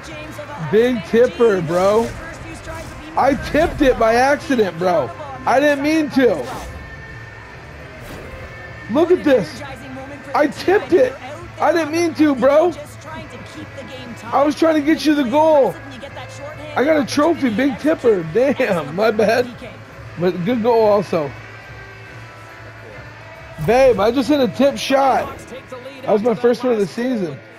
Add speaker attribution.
Speaker 1: Big tipper, bro. I tipped it by accident, bro. I didn't mean to. Look at this. I tipped it. I didn't mean to, bro. I was trying to get you the goal. I got a trophy, big tipper. Damn, my bad. But good goal also. Babe, I just hit a tip shot. That was my first one of the season.